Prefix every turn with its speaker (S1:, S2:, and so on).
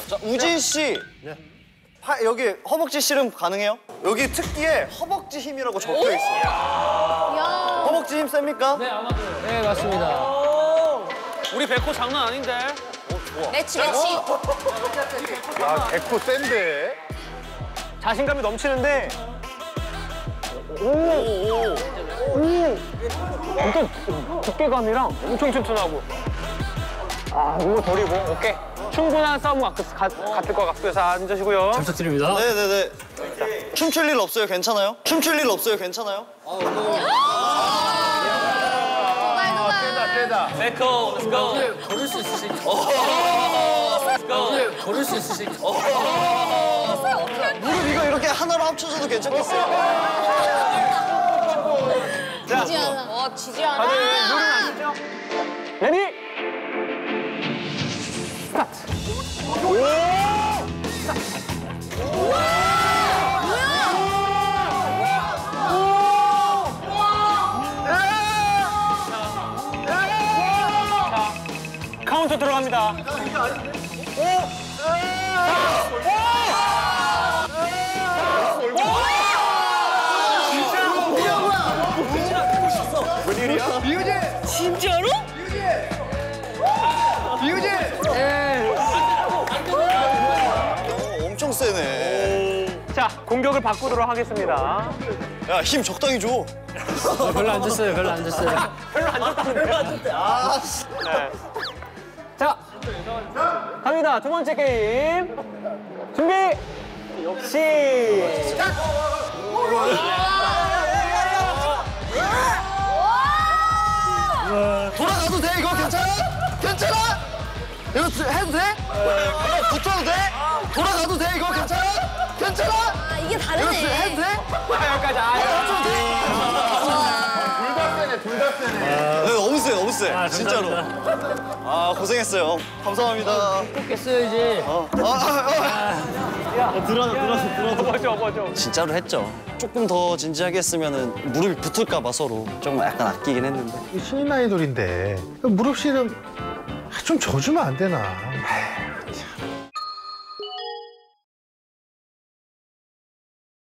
S1: 자, 우진 씨. 여기 허벅지 씨름 가능해요? 여기 특기에 허벅지 힘이라고 적혀 있어요. 허벅지 힘 셉니까?
S2: 네, 아마도. 네, 맞습니다.
S3: 우리 백호 장난 아닌데?
S1: 좋아.
S4: 매치.
S5: 야, 백호 센데.
S3: 자신감이 넘치는데. 엄청 두께감이랑 엄청 튼튼하고. 아, 이거 버리고, 오케이. 충분한 싸움 같을 것 같고요. 자, 앉으시고요.
S2: 잘 부탁드립니다.
S1: 네네네. 춤출 일 없어요? 괜찮아요? 춤출 일 없어요? 괜찮아요?
S5: 세다.
S3: 백호, let's go.
S2: 걸을 수 있으시죠? 걸을 수 있으시죠?
S1: 무릎 이거 이렇게 하나로 합쳐져도 괜찮겠어요?
S4: 지지 않아. 지지 않아.
S3: 다들 무릎 아시죠? 레디! 스타트! 카운터 들어갑니다.
S5: 이유진!
S4: 진짜로?
S5: 이유진!
S1: 엄청 세네.
S3: 자, 공격을 바꾸도록 하겠습니다.
S1: 야, 힘 적당히 줘.
S2: 별로 안 줬어요, 별로 안 줬어요.
S3: 별로 안 줬다는데.
S1: 아,
S3: 네. 자, 갑니다. 두 번째 게임. 준비, 시작!
S1: 돌아가도 돼? 이거 괜찮아? 괜찮아? 이거 해도 돼? 붙어도 돼? 돌아가도 돼? 이거 괜찮아? 괜찮아?
S4: 아, 이게
S1: 이거
S4: 다르네.
S1: 해도 돼?
S3: 여기까지.
S5: 둘 다 세네.
S1: 네, 너무 세, 너무 세.
S2: 아,
S1: 진짜로.
S2: 감사합니다.
S1: 아, 고생했어요. 감사합니다.
S2: 깼어야지.
S3: 업어줘.
S1: 진짜로 했죠. 조금 더 진지하게 했으면 무릎이 붙을까 봐 서로 조금 약간 아끼긴 했는데.
S5: 신인 아이돌인데 무릎 씨름 좀 져주면 안 되나?